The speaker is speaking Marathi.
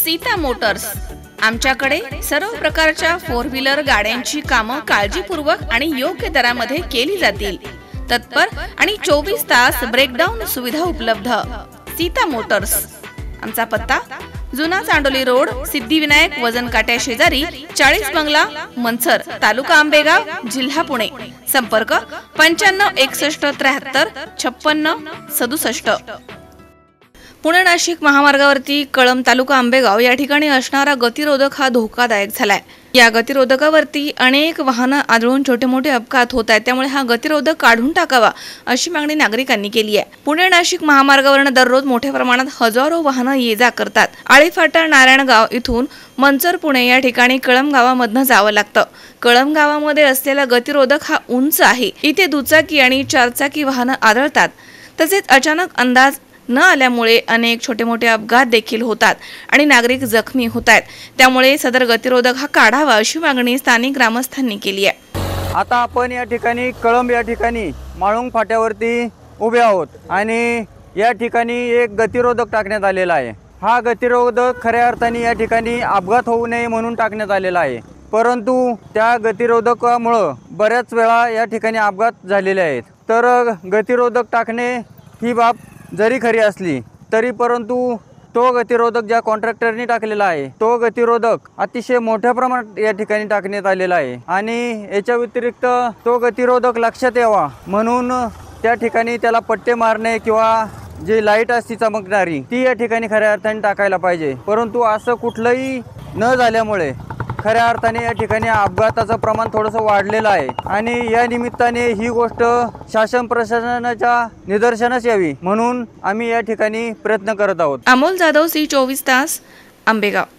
सीता मोटर्स। आमच्याकडे सर्व प्रकारच्या 4 व्हीलर गाड्यांची कामं काळजीपूर्वक आणि योग्य दरामध्ये केली जातील। तत्पर आणि 24 तास ब्रेकडाऊन सुविधा उपलब्ध। सीता मोटर्स। आमचा पत्ता जुना चांडोली रोड, सिद्धिविनायक वजन काट्या शेजारी, 40 बंगला, मनसर, तालुका आंबेगाव, जिल्हा पुणे। संपर्क 95 61 73 56 67। पुणे नाशिक महामार्गावरती कळंब तालुका आंबेगाव या ठिकाणी असणारा गतिरोधक हा धोकादायक झालाय। या गतिरोधकावरती अनेक वाहनं आदळून छोटे मोठे अपघात होत आहेत, त्यामुळे हा गतिरोधक काढून टाकावा अशी मागणी नागरिकांनी केली आहे। पुणे नाशिक महामार्गावरून दररोज मोठ्या प्रमाणात हजारो वाहनं ये जा करतात। आळीफाटा नारायणगाव इथून मनसर पुणे या ठिकाणी कळंब गावामधनं जावं लागतं। कळंब गावामध्ये असलेला गतिरोधक हा उंच आहे। इथे दुचाकी आणि चारचाकी वाहनं आदळतात। तसेच अचानक अंदाज न आल्यामुळे अनेक छोटे मोठे अपघात देखील होतात आणि नागरिक जखमी होत आहेत। त्यामुळे सदर गतिरोधक हा काढावा अशी मागणी स्थानिक ग्रामस्थांनी केली आहे। आता आपण या ठिकाणी कळंब या ठिकाणी माळुंग फाट्यावरती उभे आहोत आणि या ठिकाणी एक गतिरोधक टाकण्यात आलेला आहे। हा गतिरोधक खऱ्या अर्थाने या ठिकाणी अपघात होऊ नये म्हणून टाकण्यात आलेला आहे, परंतु त्या गतिरोधकामुळे बऱ्याच वेळा या ठिकाणी अपघात झालेले आहेत। तर गतिरोधक टाकणे ही बाब जरी खरी असली तरी परंतु तो गतिरोधक ज्या कॉन्ट्रॅक्टरनी टाकलेला आहे तो गतिरोधक अतिशय मोठ्या प्रमाणात या ठिकाणी टाकण्यात आलेला आहे आणि याच्या व्यतिरिक्त तो गतिरोधक लक्षात यावा म्हणून त्या ठिकाणी त्याला पट्टे मारणे किंवा जी लाईट असती चमकणारी ती या ठिकाणी खऱ्या अर्थाने टाकायला पाहिजे, परंतु असं कुठलंही न झाल्यामुळे खऱ्या अर्थाने या ठिकाणी अपघाताचं प्रमाण थोडंसं वाढलेलं आहे आणि या निमित्ताने ही गोष्ट शासन प्रशासनाच्या निदर्शनास यावी म्हणून आम्ही या ठिकाणी प्रयत्न करत आहोत। अमोल जाधव, C24 तास, आंबेगाव।